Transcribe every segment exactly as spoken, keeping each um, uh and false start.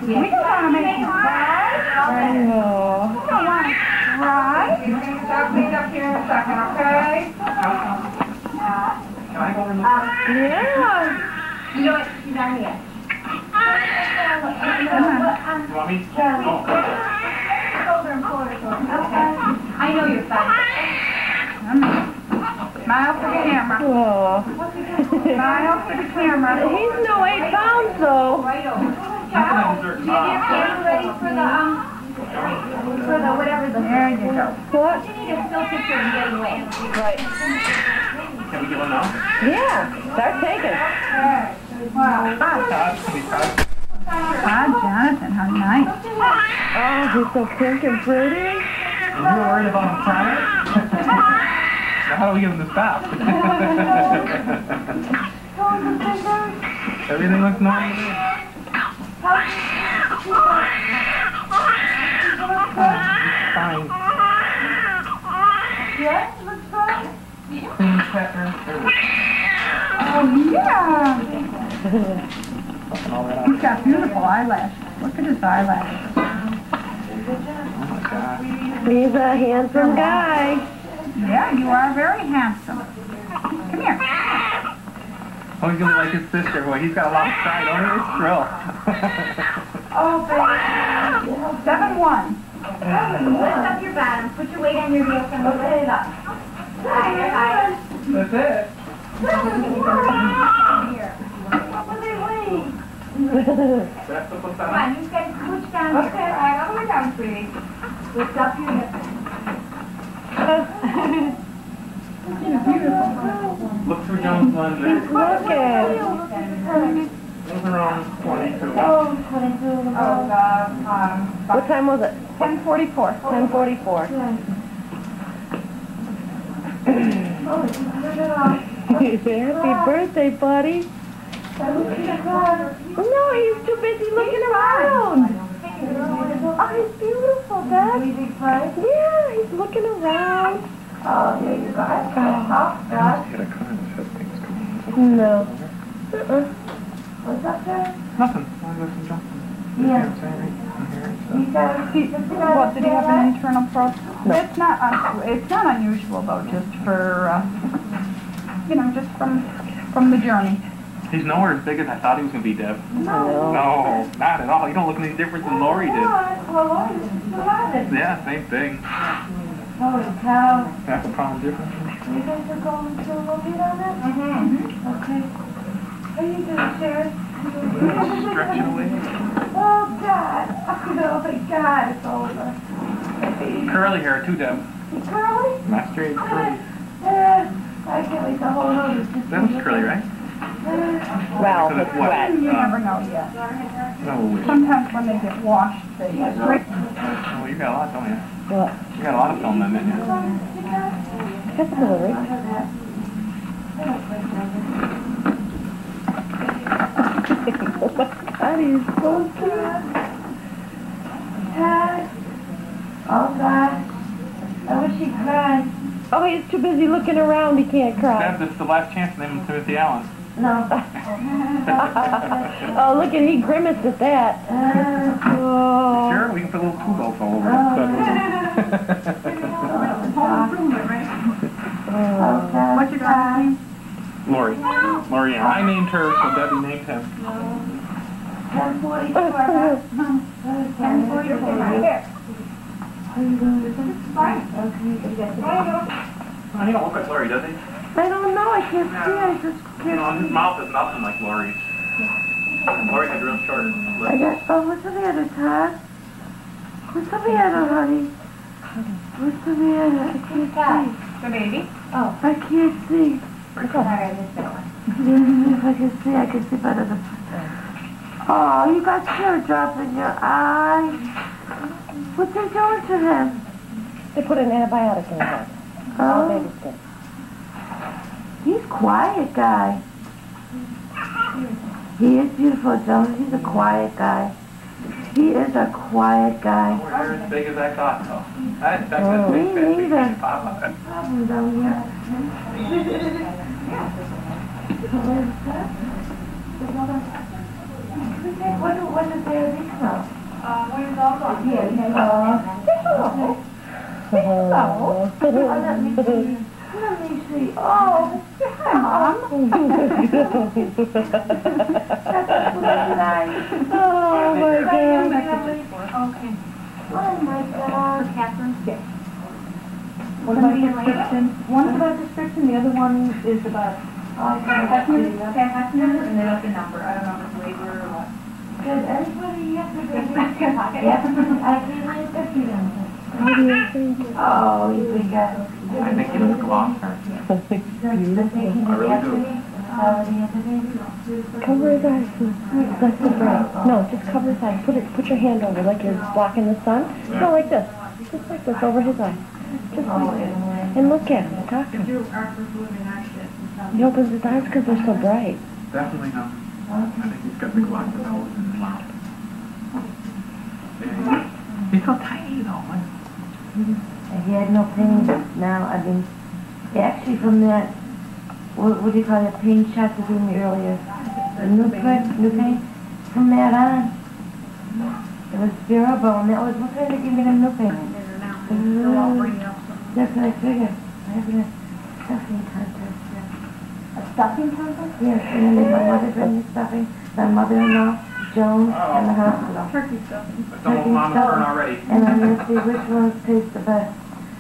We don't want to make you cry. I know. We don't want to cry. You can stop clean up here in a second, okay? Can I go in the Yeah. You know what? She's not here. You want me? No. I know you're fine. Smile for the camera. Oh. Smile for the camera. He's no eight pounds though. Right over. Get your camera ready for the, um, for the whatever the... There you go. What? You need a still picture and get away. Right. Can we get one now? Yeah. Start taking. Wow. Todd, can we try? Todd Jonathan, how nice. Oh, he's so pink and pretty. You're worried about him crying? Now how do we get him to stop? Everything looks normal. Fine. Yeah, it looks fine. Clean pepper. Oh, yeah. All that out. He's got beautiful eyelashes. Look at his eyelashes. Oh my God. He's a handsome guy. Yeah, you are very handsome. Come here. Oh, he's gonna be like his sister. Boy, he's got a lot of pride. Oh, he's thrilled. Oh, baby. seven one. Lift up your bottom. Put your weight on your heels and lift it up. Higher, higher. That's it. Here. What were they weighing? That's the what's Come on, you guys push down. Okay, all right, all the way down, sweetie. Lift up your hips. Look for Jones London. Look at. Those are around twenty-two. Oh, twenty-two. Oh, God. Um, What time was it? ten forty-four. ten forty-four. Happy birthday, buddy. No, he's too busy looking around. Oh, he's beautiful, Dad. Yeah, he's looking around. Oh, there you go. Oh, God. Get a car and shut things going. No. Uh-uh. What's up there? Nothing. I was some jumping. Yeah. You You got He, what, did he have an internal process? No. It's not, un- it's not unusual though, just for, uh, you know, just from, from the journey. He's nowhere as big as I thought he was going to be, Deb. No. No, not at all. You don't look any different than Lori did. Well, Lori, you love it. Yeah, same thing. Holy cow. That's the problem difference. You guys are going to a little bit on it? Mm-hmm. Okay. How you doing, Sharon? Stretching away. Oh, God. Oh, my God, it's over. Curly hair, too, Deb. You curly? Not straight, curly. Uh, I can't wait to hold on. That was curly, right? Well, Because it's it's wet. wet. You Uh, never know yet. No. Sometimes when they get washed, they get break. Oh, you got a lot, don't you? What? You got a lot of film in it, yeah. That's a little ring. Oh my God, he's so cute. Dad. Oh, God. I wish he'd cry. Oh, he's too busy looking around, he can't cry. Deb, this is the last chance to name him Timothy Allen. No. Oh, look at, he grimaced at that. Uh, Oh. Sure, we can put a little Kubo all over it. Home improvement, right? Oh. okay. What's your daughter's name? Lori. Lori Allen. I named her, so Debbie named him. ten forty-four. ten forty-four. Here. How you doing? Fine. Okay. Oh, he don't look like Lori, does he? I don't know, I can't see, I just You know, can't his see. mouth is nothing like Lori's. Lori had real short I lips. got, oh, what's the matter, Todd? What's the matter, honey? What's the matter? I can't see. The baby? Oh, I can't see. Sorry, I missed that one. If I can see, I can see better than... Oh, you got tear drop in your eye. What's they doing to him? They put an antibiotic in his head. Oh, Baby skin. he's quiet guy. He is beautiful, Joe. He's a quiet guy. He is a quiet guy. You're as big as I thought, though. I expected Oh. a big, Me fat, big, neither. big papa. Probably down here. What, what is there a big from? Oh, let me see. Let me see. Oh, Hi, Mom. that's nice. Oh, my God. Okay. Oh, my God. Catherine? Yes. What about description? One's about description, the other one is about Okay. Pass number and then up the number. I don't know if it's labor or what. Did anybody yesterday? Back to your pocket. Yeah, I gave you fifty then. Oh, you big guy. I think he looks glosser. I really do. Cover his eyes. That's the bright. No, just cover his eyes. Put it. Put your hand over like you're blocking the sun. No, like this. Just like this over his eyes. Just like this. And look at him. Talk to him. He opens his eyes because they're so bright. Definitely not. I think he's got the glosser nose in his mouth. Yeah, he's so tiny though. Man. He had no pain now. I mean, actually from that, what, what do you call it, pain shot that gave me earlier? The new pain, new pain? From that on, it was bearable, and that was what kind of giving him new pain. Uh, that's what I figured. I have a stuffing contest. A stuffing contest? Yes, and then my mother bring me stuffing, my mother-in-law, Joan, and the hospital. Turkey stuffing. It's almost mama's turn already. And I'm going to see which ones taste the best.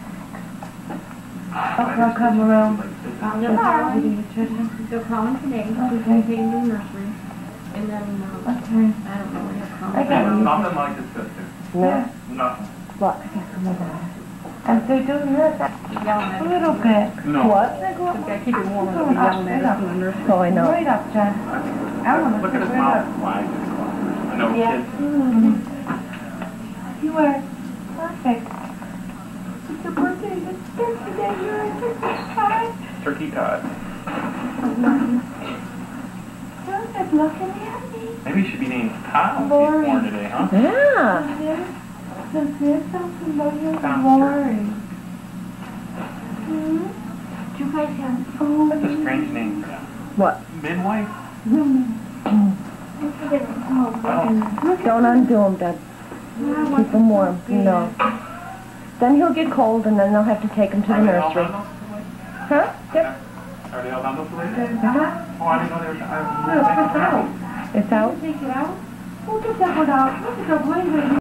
Okay, I'll come around. Um, Just tomorrow. pediatrician. They're calling today. Okay. They're taking to the nursery. And then, um, Okay. I don't know when they're calling. I got you. Nothing like his sister. Yeah. Nothing. What? Oh my God. And they're doing this Yelling at a us. little bit. No. What? They go up. Gotta keep it warm. They're They'll be going up, yelling straight at us up. in the nursery. Oh, I know. Right up, John. I want to Look at his right up. mouth wide. I know Yeah. kids. Mm. You are perfect. It's your birthday. It's turkey day. You're a turkey pie. Turkey cod. Don't have looking at me. Maybe he should be named Kyle if he's Boring. born today, huh? Yeah. So there's something about you Sounds boring. Hmm? Do you guys have... Oh, That's a strange name for them. What? Midwife? Oh, Don't undo him, Dad. Keep him warm. No. Then he'll get cold, and then they'll have to take him to the Are they all nursery. done those? Huh? Yep. Are they all done those related? Uh-huh. Oh, I didn't know they were. I Look, it's out. It's out. Take it out. We'll get that one out. Look at the blade.